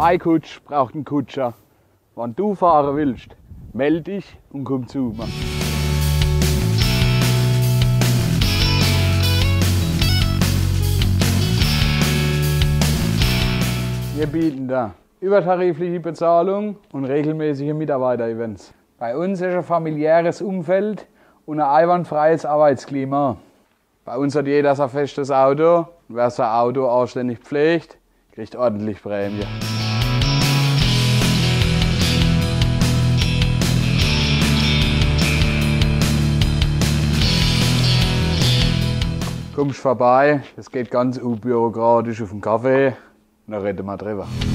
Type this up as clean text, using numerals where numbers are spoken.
Mein Kutsch braucht einen Kutscher. Wenn du fahren willst, melde dich und komm zu mir. Wir bieten da übertarifliche Bezahlung und regelmäßige Mitarbeiter-Events. Bei uns ist ein familiäres Umfeld und ein einwandfreies Arbeitsklima. Bei uns hat jeder sein festes Auto und wer sein Auto anständig pflegt, kriegt ordentlich Prämie. Kommst vorbei, es geht ganz unbürokratisch auf den Kaffee und dann reden wir drüber.